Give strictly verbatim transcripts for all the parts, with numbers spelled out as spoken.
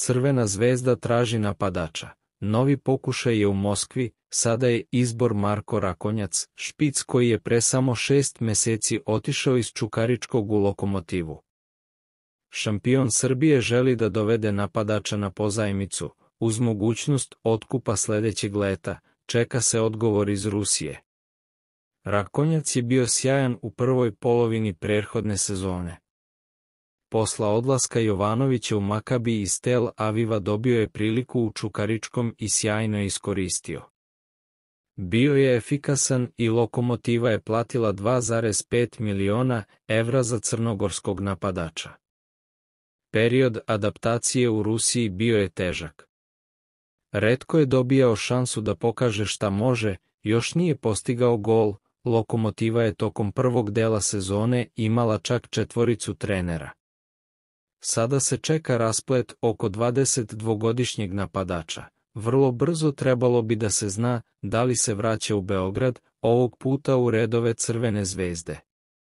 Crvena zvezda traži napadača. Novi pokušaj je u Moskvi, sada je izbor Marko Rakonjac, špic koji je pre samo šest meseci otišao iz Čukaričkog u Lokomotivu. Šampion Srbije želi da dovede napadača na pozajmicu, uz mogućnost otkupa sledećeg leta, čeka se odgovor iz Rusije. Rakonjac je bio sjajan u prvoj polovini prethodne sezone. Posla odlaska Jovanovića u Makabi iz Tel Aviva dobio je priliku u Čukaričkom i sjajno iskoristio. Bio je efikasan i Lokomotiva je platila dva zarez pet miliona evra za crnogorskog napadača. Period adaptacije u Rusiji bio je težak. Retko je dobijao šansu da pokaže šta može, još nije postigao gol. Lokomotiva je tokom prvog dela sezone imala čak četvoricu trenera. Sada se čeka rasplet oko dvadesetdvogodišnjeg napadača. Vrlo brzo trebalo bi da se zna da li se vraća u Beograd, ovog puta u redove Crvene zvezde.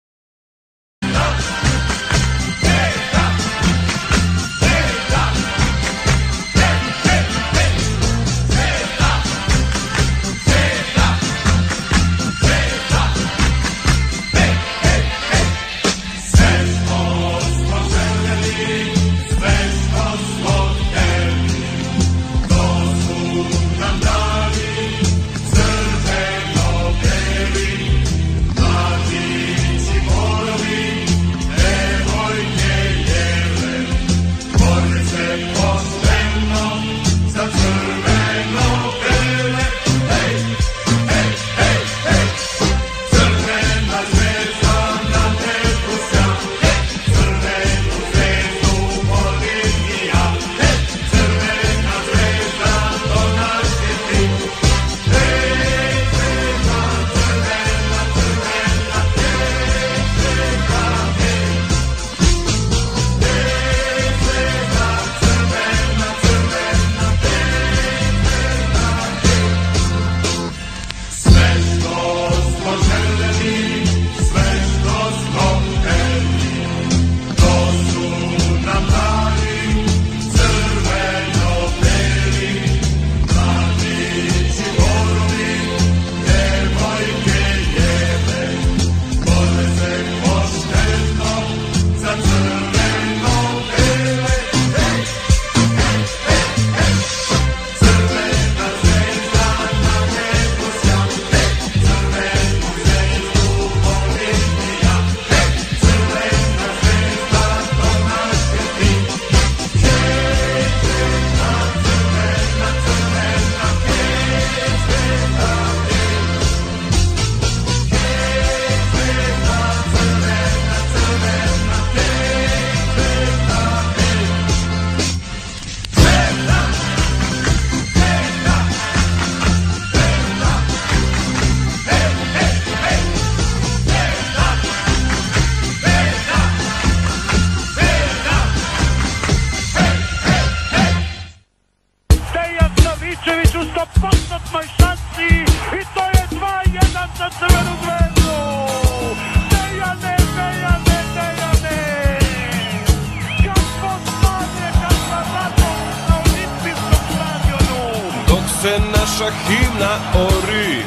Naša himna ori,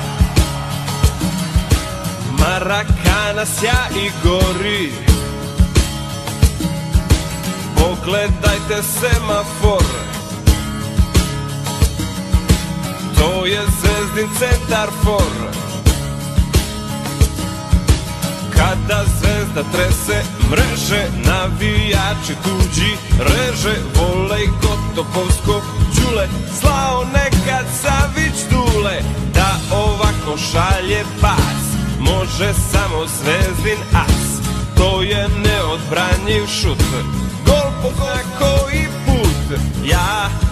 Marakana sja i gori. Pogledajte semafor, to je Zvezdin centar for. Kada Zvezda trese mreže, navijači tuđi reže. Volej Kotopovsko Đule, slao nekad Savić Dule. Da ovako šalje pas, može samo Zvezdin as. To je neodbranjiv šut, gol po koji put. Ja